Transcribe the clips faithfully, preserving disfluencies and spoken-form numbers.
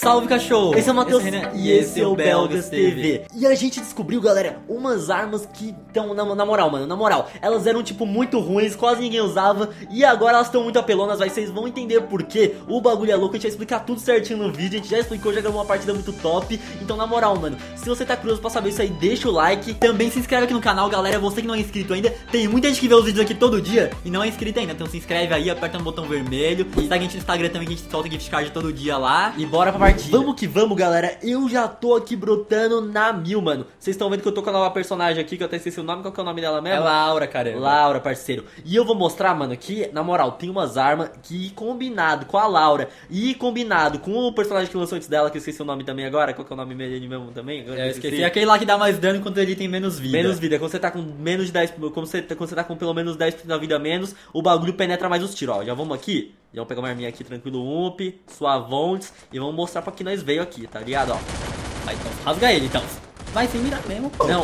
Salve, cachorro! Esse é o Matheus e esse é o Belgas T V. E a gente descobriu, galera, umas armas que estão, na, na moral, mano, na moral, elas eram, tipo, muito ruins, quase ninguém usava, e agora elas estão muito apelonas, vai, vocês vão entender por quê. O bagulho é louco, a gente vai explicar tudo certinho no vídeo, a gente já explicou, já gravou uma partida muito top. Então, na moral, mano, se você tá curioso pra saber isso aí, deixa o like. Também se inscreve aqui no canal, galera, você que não é inscrito ainda. Tem muita gente que vê os vídeos aqui todo dia e não é inscrito ainda, então se inscreve aí, aperta no botão vermelho. E segue a gente no Instagram também, que a gente solta gift card todo dia lá. E bora pra partida. Vamos que vamos, galera, eu já tô aqui brotando na mil, mano. Vocês estão vendo que eu tô com a nova personagem aqui, que eu até esqueci o nome, qual que é o nome dela mesmo? É Laura, cara. Laura, parceiro. E eu vou mostrar, mano, que, na moral, tem umas armas que combinado com a Laura e combinado com o personagem que lançou antes dela, que eu esqueci o nome também agora, qual que é o nome dele mesmo também? Agora eu eu esqueci. esqueci. É aquele lá que dá mais dano enquanto ele tem menos vida. Menos vida, quando você tá com menos de dez, quando você, quando você tá com pelo menos dez por cento da vida a menos, o bagulho penetra mais os tiros, ó. Já vamos aqui, já vamos pegar uma arminha aqui tranquilo, ump, suavontes, e vamos mostrar pra que nós veio aqui, tá ligado, ó. Vai, então, rasga ele, então. Vai sem mirar mesmo, pô. Não.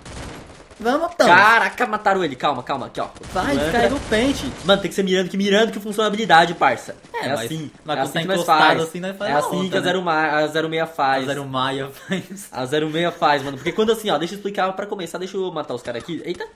Vamos, então. Caraca, mataram ele, calma, calma, aqui, ó. Vai, descarrega o pente. Mano, tem que ser mirando, que mirando que funciona a habilidade, parça. É, é mas assim, mas é quando assim tá que nós encostado faz. assim, nós faz é a assim outra, que a né? zero, ma a zero seis faz. A zero Maia faz. A zero seis faz, mano. Porque quando assim, ó, deixa eu explicar pra começar, deixa eu matar os caras aqui. Eita.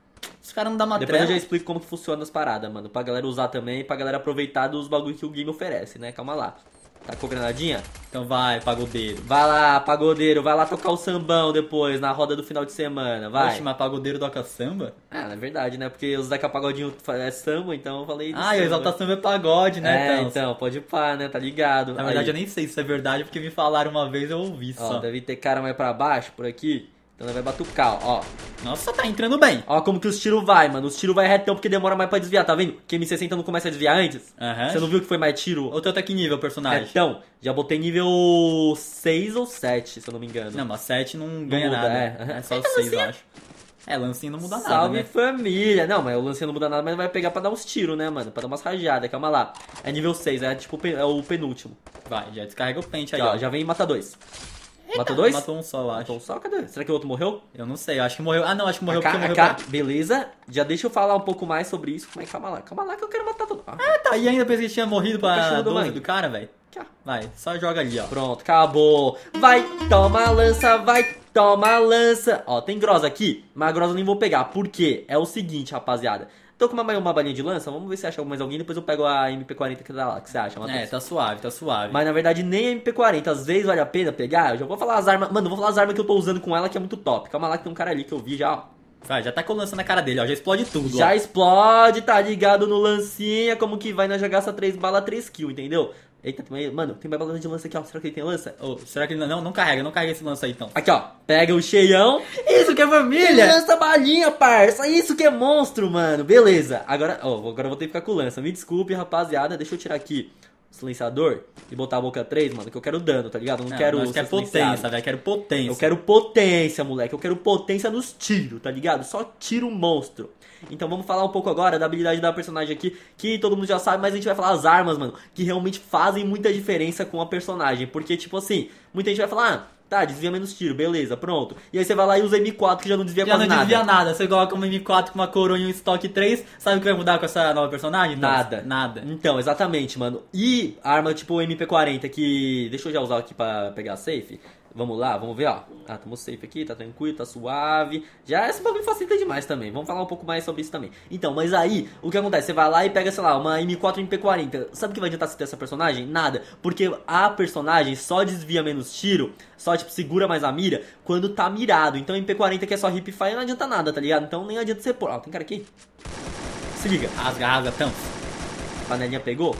Os caras não dão uma Depois trela. eu já explico como que funciona as paradas, mano. Pra galera usar também, pra galera aproveitar dos bagulho que o game oferece, né? Calma lá. Tacou granadinha? Então vai, pagodeiro. Vai lá, pagodeiro, vai lá tocar o sambão depois, na roda do final de semana, vai. Oxe, mas pagodeiro toca samba? Ah, é verdade, né? Porque os Zeca Pagodinho é samba, então eu falei... Ah, e o Exalta Samba é pagode, né? É, então, pode pá, né? Tá ligado. Na verdade Aí, eu nem sei se isso é verdade, porque me falaram uma vez e eu ouvi ó, só. deve ter cara mais pra baixo, por aqui. Então nós vai batucar, ó. Nossa, tá entrando bem. Ó como que os tiros vai, mano. Os tiros vai retão porque demora mais pra desviar, tá vendo? Que M sessenta não começa a desviar antes. Aham. Você não viu que foi mais tiro? Ou teu até que nível, personagem? Retão. Já botei nível seis ou sete, se eu não me engano. Não, mas sete não ganha muda, nada. é. É, só Então, seis, eu lancinha- acho. É, lancinho não muda nada, Salve né? família. Não, mas o lance não muda nada, mas vai pegar pra dar uns tiros, né, mano? Pra dar umas rajadas, calma lá. É nível seis, é tipo o pen- é o penúltimo. Vai, já descarrega o pente aí, Aqui, ó, ó. já vem e mata dois. Matou dois? Matou um só, eu acho. Matou um só, cadê? Será que o outro morreu? Eu não sei, eu acho que morreu. Ah, não, acho que morreu A K, porque a morreu. K, pra- beleza. Já deixa eu falar um pouco mais sobre isso. Mas calma lá, calma lá que eu quero matar todo. Ah, Ah, tá. E ainda pensei que tinha morrido pra cachorro do doze mangue. do cara, velho. aqui, ó. Vai, só joga ali, ó. Pronto, acabou. Vai, toma a lança, vai, toma a lança. Ó, tem grosa aqui, mas a grosa eu nem vou pegar. Por quê? É o seguinte, rapaziada. Tô com uma, uma balinha de lança, vamos ver se acha mais alguém. Depois eu pego a M P quarenta que tá lá. O que você acha, Matheus? É, tá suave, tá suave. Mas na verdade nem a M P quarenta, às vezes vale a pena pegar. Eu já vou falar as armas. Mano, eu vou falar as armas que eu tô usando com ela que é muito top. Calma lá que tem um cara ali que eu vi já, ó. Vai, já tá com lança na cara dele, ó. Já explode tudo, Já ó. explode, tá ligado no lancinha. Como que vai, nós já gasta três balas, três kills, entendeu? Eita, tem mais... mano, tem mais bala de lança aqui, ó. Será que ele tem lança? Ô, será que ele não, não, não carrega? Não carrega esse lança aí, então. Aqui, ó. Pega o cheião. Isso que é Ele família! lança balinha, parça. Isso que é monstro, mano. Beleza. Agora, ó, agora eu vou ter que ficar com lança. Me desculpe, rapaziada. Deixa eu tirar aqui o silenciador e botar a boca três, mano, que eu quero dano, tá ligado? Eu não, Não, quero nós quer ser silenciado. potência, velho. Quero potência. Eu quero potência, moleque. Eu quero potência nos tiros, tá ligado? Só tiro monstro. Então vamos falar um pouco agora da habilidade da personagem aqui, que todo mundo já sabe, mas a gente vai falar as armas, mano, que realmente fazem muita diferença com a personagem. Porque, tipo assim, muita gente vai falar, ah, tá, desvia menos tiro, beleza, pronto. E aí você vai lá e usa M quatro, que já não desvia Já quase não nada. desvia nada. Você coloca uma M quatro com uma coroa e um estoque três. Sabe o que vai mudar com essa nova personagem? Não, Nada. Nada. Então, exatamente, mano. E arma tipo o M P quarenta, que... deixa eu já usar aqui pra pegar a safe. Vamos lá, vamos ver, ó. Ah, tamo safe aqui, tá tranquilo, tá suave. Já esse bagulho facilita demais também. Vamos falar um pouco mais sobre isso também. Então, mas aí, o que acontece? Você vai lá e pega, sei lá, uma M quatro M P quarenta. Sabe o que vai adiantar você ter essa personagem? Nada. Porque a personagem só desvia menos tiro, só, tipo, segura mais a mira quando tá mirado. Então, M P quarenta que é só hip fire não adianta nada, tá ligado? Então, nem adianta você pôr. Ó, tem cara aqui. Se liga. Rasga, rasga, tampa. Panelinha pegou.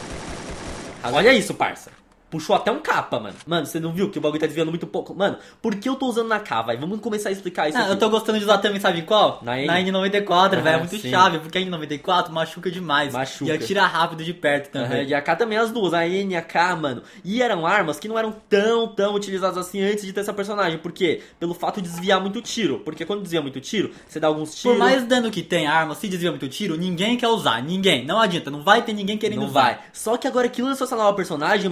Olha isso, parça. Puxou até um capa, mano. Mano, você não viu que o bagulho tá desviando muito pouco? Mano, por que eu tô usando na K, vai? Vamos começar a explicar isso Ah, aqui. eu tô gostando de usar também, sabe qual? Na N? N noventa e quatro, Ah, velho. É muito sim. chave, porque a N noventa e quatro machuca demais. Machuca. E atira rápido de perto Aham, também. e a K também, as duas, a N e a K, mano. E eram armas que não eram tão, tão utilizadas assim antes de ter essa personagem. Por quê? Pelo fato de desviar muito tiro. Porque quando desvia muito tiro, você dá alguns tiros... Por mais dano que tem a arma, se desvia muito tiro, ninguém quer usar. Ninguém. Não adianta. Não vai ter ninguém querendo Não usar. vai. Só que agora que lançou essa nova personagem, mano, que os tiros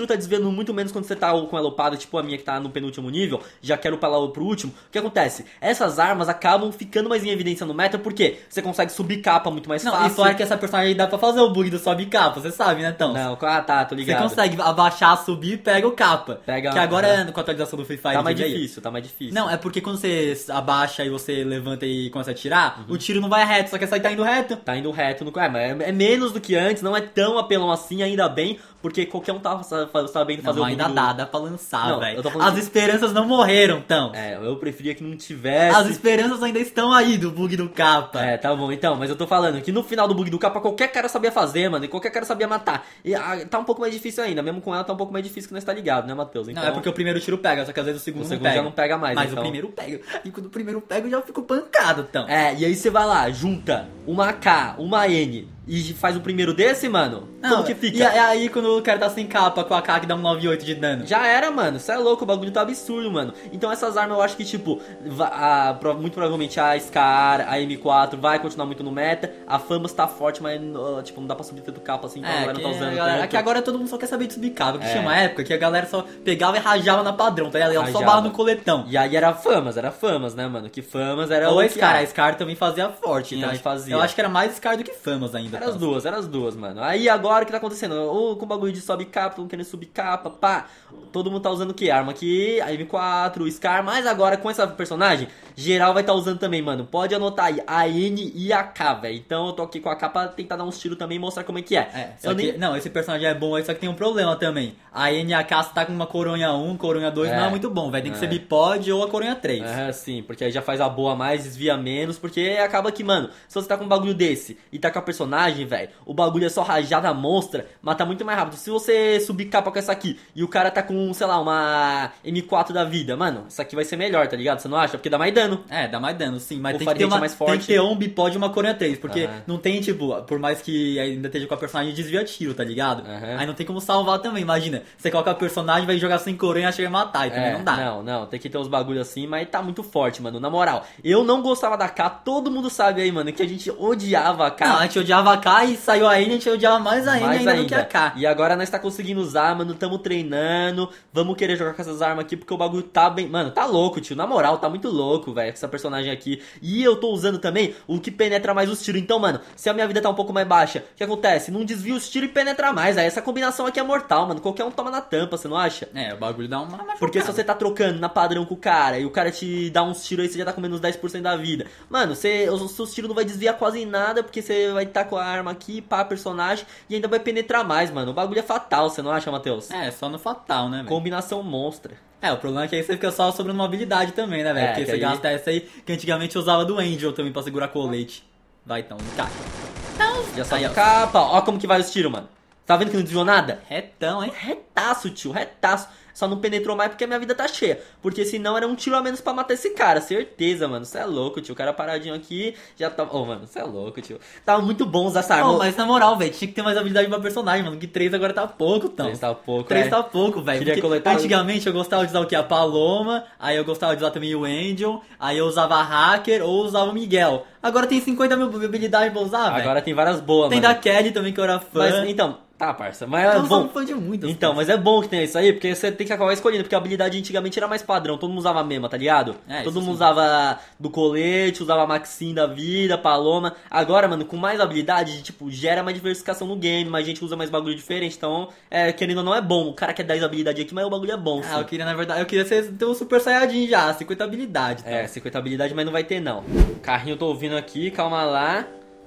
tiro tá desviando muito menos quando você tá com ela upada, tipo a minha que tá no penúltimo nível, já quero pra lá pro último. O que acontece? Essas armas acabam ficando mais em evidência no meta, porque você consegue subir capa muito mais Não, fácil. e fora que essa personagem dá pra fazer o bug do sobe capa, você sabe, né, Tão? Não, ah tá, tô ligado. Você consegue abaixar, subir e pega o capa. Pega, que agora, uhum. com a atualização do Free Fire... Tá mais aí. difícil, tá mais difícil. Não, é porque quando você abaixa e você levanta e começa a atirar, uhum. o tiro não vai reto, só que essa aí tá indo reto. Tá indo reto no... É, mas é menos do que antes, não é tão apelão assim, ainda bem, porque qualquer um tava sabendo fazer não, o bug ainda do... dá, dá pra lançar, velho. As de... esperanças não morreram, Tão. É, eu preferia que não tivesse. As esperanças ainda estão aí do bug do capa. É, tá bom, então, mas eu tô falando que no final do bug do capa qualquer cara sabia fazer, mano, e qualquer cara sabia matar. E ah, tá um pouco mais difícil ainda, mesmo com ela tá um pouco mais difícil que nós tá ligado, né, Matheus? Então, não, é porque o primeiro tiro pega, só que às vezes o segundo, o segundo não pega. já não pega mais. Mas então... o primeiro pega. E quando o primeiro pega eu já fico pancado, Tão. É, e aí você vai lá, junta uma K, uma N e faz o primeiro desse, mano, não, como que fica? E aí quando o cara tá sem capa com a K que dá um nove e oito de dano? Já era, mano, cê é louco, o bagulho tá absurdo, mano. Então essas armas eu acho que, tipo, a, a, muito provavelmente a Scar, a M quatro vai continuar muito no meta. A Famas tá forte, mas, uh, tipo, não dá pra subir tanto capa assim, então é, a galera não tá usando galera, tanto. É que agora todo mundo só quer saber de subir capa, que é. tinha uma época que a galera só pegava e rajava na padrão, tá ligado? Ela só bala no coletão. E aí era Famas, era Famas, né, mano? Que Famas era Ou o a Scar, a Scar também fazia forte, então né? fazia. Eu acho que era mais Scar do que Famas ainda. Era as duas, era as duas. Duas, mano. Aí agora o que tá acontecendo? Ou com o bagulho de sobe capa, todo mundo querendo subir capa, pá. Todo mundo tá usando o que? Arma aqui, a M quatro, o Scar, mas agora com essa personagem, geral vai tá usando também, mano. Pode anotar aí, a N e a K, velho. Então eu tô aqui com a K pra tentar dar uns tiros também e mostrar como é que é. É, só que, nem... Não, esse personagem é bom aí, só que tem um problema também. A N e a K, você tá com uma coronha um, coronha dois, é. não é muito bom, velho. Tem que é. ser bipod ou a coronha três. É, sim, porque aí já faz a boa mais, desvia menos, porque acaba que, mano, se você tá com um bagulho desse e tá com a personagem, velho, o bagulho é só rajada monstra, mata muito mais rápido. Se você subir capa com essa aqui e o cara tá com, sei lá, uma M quatro da vida, mano, essa aqui vai ser melhor, tá ligado? Você não acha? Porque dá mais dano. É, dá mais dano, sim, mas o tem que, ter uma, mais forte. tem que ter um bipod e uma coronha três, porque uhum. não tem, tipo, por mais que ainda esteja com a personagem, desvia tiro, tá ligado? Uhum. Aí não tem como salvar também, imagina. Você coloca a personagem, vai jogar sem coronha e acha que vai matar, e também é, não dá. Não, não, tem que ter uns bagulho assim, mas tá muito forte, mano, na moral. Eu não gostava da K, todo mundo sabe aí, mano, que a gente odiava a K. Não, a gente odiava a K e saiu a N, a gente odiava mais a N mais ainda, ainda do que a K. E agora nós tá conseguindo usar, mano, tamo treinando, vamos querer jogar com essas armas aqui, porque o bagulho tá bem... Mano, tá louco, tio, na moral, tá muito louco, velho, essa personagem aqui. E eu tô usando também o que penetra mais os tiros. Então, mano, se a minha vida tá um pouco mais baixa, o que acontece? Não desvia os tiros e penetra mais. Aí essa combinação aqui é mortal, mano, qualquer um toma na tampa, você não acha? É, o bagulho dá uma... Porque se você tá trocando na padrão com o cara e o cara te dá uns tiros aí, você já tá comendo uns dez por cento da vida. Mano, você, os seus tiros não vai desviar quase nada, porque você vai estar tá com a arma aqui, pá, personagem, e ainda vai penetrar mais, mano. O bagulho é fatal, você não acha, Matheus? É, só no fatal, né, velho? Combinação monstra. É, o problema é que aí você fica só sobrando uma habilidade também, né, velho? É, porque você aí... gasta essa aí, que antigamente eu usava do Angel também pra segurar colete. Vai então, encaixa. Não, já saiu a capa, ó como que vai os tiros, mano. Tá vendo que não desviou nada? Retão, hein? Retaço, tio, retaço. Só não penetrou mais porque a minha vida tá cheia. Porque senão era um tiro a menos pra matar esse cara. Certeza, mano. Cê é louco, tio. O cara paradinho aqui já tá... Ô, oh, mano, cê é louco, tio. Tava muito bom usar essa arma. Oh, mas na moral, velho, tinha que ter mais habilidade pra personagem, mano. Que três agora tá pouco, então. três tá pouco, três é. tá pouco, velho. Coletar... Antigamente eu gostava de usar o que? A Paloma. Aí eu gostava de usar também o Angel. Aí eu usava a Hacker ou usava o Miguel. Agora tem cinquenta mil habilidades pra usar, velho. Agora tem várias boas, tem mano. Tem da Kelly também, que eu era fã. Mas, então... Tá, parça, mas é eu bom. sou fã de muitas. Então, mas é bom que tenha isso aí, porque você tem que acabar escolhendo, porque a habilidade antigamente era mais padrão, todo mundo usava a mesma, tá ligado? É, todo mundo sim. usava do colete, usava a Maxim da vida, Paloma. Agora, mano, com mais habilidade, tipo, gera mais diversificação no game, mais gente usa mais bagulho diferente, então, é, querendo ou não, é bom. O cara quer dez habilidades aqui, mas o bagulho é bom. Ah, sim. eu queria, na verdade, eu queria ser, ter um Super Saiyajin já, cinquenta habilidades. Tá? É, cinquenta habilidades, mas não vai ter não. Carrinho eu tô ouvindo aqui, calma lá.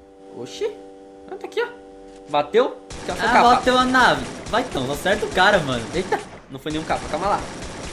Oxi, ah, tá aqui, ó. Bateu? Ah, capa. Bateu a nave. Vai então, não acerta o cara, mano. Eita, não foi nenhum capa, calma lá.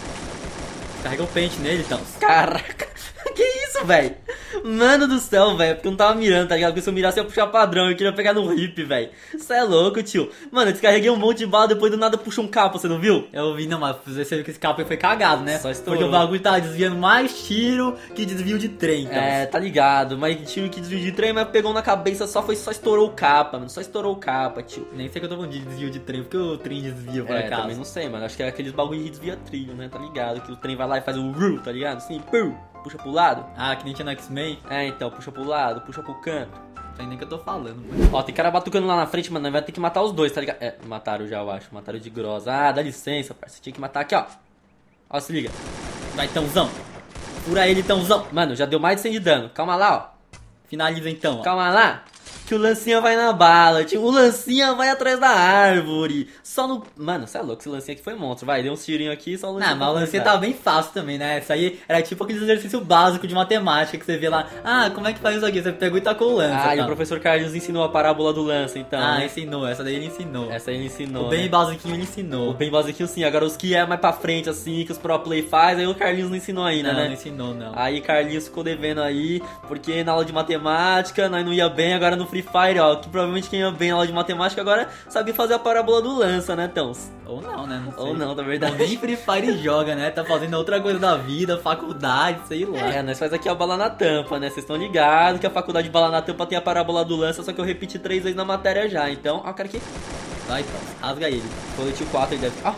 Carrega o pente nele, então. Caraca, que isso, velho? Mano do céu, velho, porque eu não tava mirando, tá ligado? Porque se eu mirasse eu ia puxar padrão, eu queria pegar no hip, velho. Isso é louco, tio. Mano, eu descarreguei um monte de bala, depois do nada puxou um capa, você não viu? Eu vi, não, mas você viu que esse capa foi cagado, né? Só estourou. Porque o bagulho tava desviando mais tiro que desvio de trem, então. É, tá ligado, mas tiro que desvio de trem, mas pegou na cabeça, só foi, só estourou o capa, mano, só estourou o capa, tio. Nem sei que eu tô falando de desvio de trem, porque o trem desvia, por é, acaso. também não sei, mano, acho que é aqueles bagulho que desvia trilho, né, tá ligado? Que o trem vai lá e faz o ru, tá ligado? Assim, pum, puxa pro lado. Ah, que nem tinha no X-Men. É, então, puxa pro lado, puxa pro canto. sei nem o que eu tô falando, mano. Ó, tem cara batucando lá na frente, mano. Nós vai ter que matar os dois, tá ligado? É, mataram já, eu acho. Mataram de grossa. Ah, dá licença, parceiro. Tinha que matar aqui, ó. Ó, se liga. Vai, Tãozão. Fura ele, Tãozão. Mano, já deu mais de cem de dano. Calma lá, ó. Finaliza então, ó. Calma lá. Que o Lancinha vai na bala, tio. O Lancinha vai atrás da árvore. Só no... Mano, você é louco, esse Lancinha aqui foi monstro. Vai, deu uns tirinhos aqui, só o Lancinha... Ah, mas o Lancinha tava bem fácil também, né? Isso aí era tipo aquele exercício básico de matemática que você vê lá. Ah, como é que faz isso aqui? Você pegou e tacou o Lança. Ah, e tá? o professor Carlos ensinou a parábola do Lança, então. Ah, né? ensinou. Essa daí ele ensinou. Essa aí ele ensinou, O bem né? basiquinho ele O ensinou. bem basiquinho sim. Agora os que é mais pra frente, assim, que os pro play faz, aí o Carlinhos não ensinou ainda, Não, né? não ensinou, não. Aí Carlinhos ficou devendo aí, porque na aula de matemática nós não ia bem, agora no Free Fire, ó, que provavelmente quem ia bem na aula de matemática agora sabe fazer a parábola do Lança, né, Tãos? Ou não, né? Não sei. Ou não, na Ou verdade. nem Free Fire joga, né? Tá fazendo outra coisa da vida, faculdade, sei lá. É, nós faz aqui a bala na tampa, né? Vocês estão ligados que a faculdade de bala na tampa tem a parábola do Lança, só que eu repeti três vezes na matéria já, então, ó, cara aqui, Vai, então, rasga ele. coletivo quatro ele deve... Ó,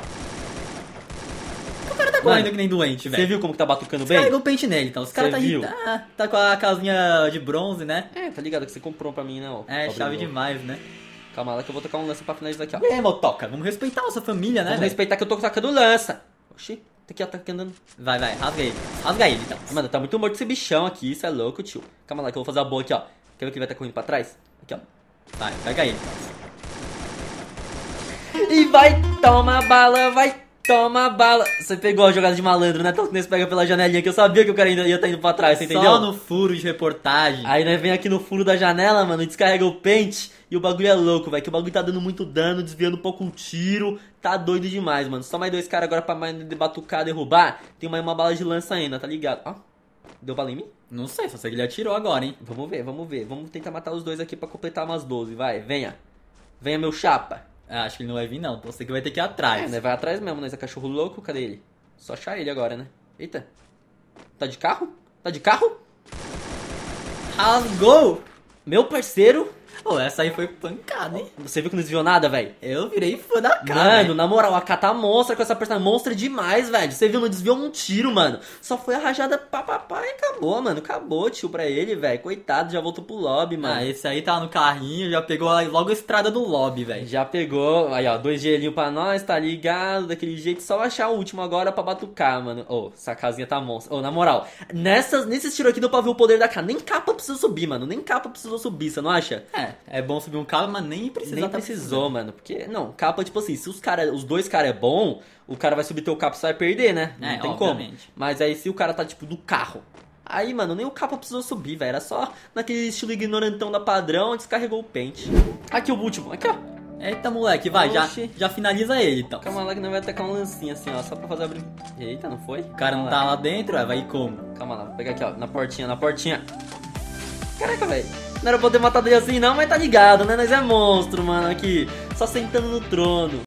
O cara tá correndo que nem doente, você velho. viu como que tá batucando Carregou bem? o pente nele, então. Os caras Cê tá, viu? tá, tá com a casinha de bronze, né? É, tá ligado que você comprou pra mim, né? Ó, É, pobre chave louco. demais, né? Calma lá que eu vou tocar um Lança pra finalizar aqui, ó. E aí, motoca, vamos respeitar a nossa família, né, Vamos velho? respeitar que eu tô tacando Lança. Oxi, tá aqui, ó, tá aqui andando. Vai, vai, rasga ele. Rasga ele, então. Mano, tá muito morto esse bichão aqui, isso é louco, tio. Calma lá que eu vou fazer a boa aqui, ó. Quer ver que vai estar correndo pra trás? Aqui, ó. Vai, pega ele. E vai, toma bala, vai, toma bala. Você pegou a jogada de malandro, né? Tanto que nós pega pela janelinha que eu sabia que o cara ainda ia estar indo pra trás, você entendeu? Só no furo de reportagem. Aí nós vem aqui no furo da janela, mano, e descarrega o pente. E o bagulho é louco, velho. Que o bagulho tá dando muito dano, desviando um pouco um tiro. Tá doido demais, mano. Só mais dois caras agora pra mais de batucar, derrubar. Tem mais uma bala de lança ainda, tá ligado? Ó, deu bala em mim? Não sei, só sei que ele atirou agora, hein? Vamos ver, vamos ver. Vamos tentar matar os dois aqui pra completar umas doze. Vai, venha. Venha, meu chapa. Ah, acho que ele não vai vir, não. Você que vai ter que ir É, atrás. né? Vai atrás mesmo, né? Esse cachorro louco, cadê ele? Só achar ele agora, né? Eita. Tá de carro? Tá de carro? Rasgou! Meu parceiro. Pô, essa aí foi pancada, hein? Você viu que não desviou nada, velho? Eu virei fã da cara. Mano, velho. na moral, a K tá monstra com essa personagem. Monstra demais, velho. Você viu, não desviou um tiro, mano. Só foi a rajada pá, pá, pá e acabou, mano. Acabou, tio, pra ele, velho. Coitado, já voltou pro lobby, mano. Ah, esse aí tava no carrinho, já pegou logo a estrada do lobby, velho. Já pegou, aí ó, dois gelinhos pra nós, tá ligado? Daquele jeito, só achar o último agora pra batucar, mano. Ô, oh, essa casinha tá monstra. Ô, oh, na moral, nessas, nesses tiros aqui deu pra ver o poder da K. Nem capa precisou subir, mano. Nem capa precisou subir, você não acha? É, é bom subir um cabo, mas nem precisa. Nem tá precisou, mano. Porque, não, capa, tipo assim, se os, cara, os dois caras é bom, o cara vai subir teu capa, você vai perder, né? Não É, tem obviamente. como. Mas aí se o cara tá, tipo, do carro. Aí, mano, nem o capa precisou subir, velho. Era só naquele estilo ignorantão da padrão, descarregou o pente. Aqui o último, aqui, ó. Eita, moleque, vai, já, Oxi. já finaliza ele, então. Calma lá que não vai tacar um lancinho assim, ó, só pra fazer a brin... Eita, não foi? O cara não Calma tá lá. lá dentro, ué, vai ir como? Calma lá, vou pegar aqui, ó, na portinha, na portinha. Caraca, velho. Não era pra eu ter matado ele assim não, mas tá ligado, né? Nós é monstro, mano, aqui. Só sentando no trono.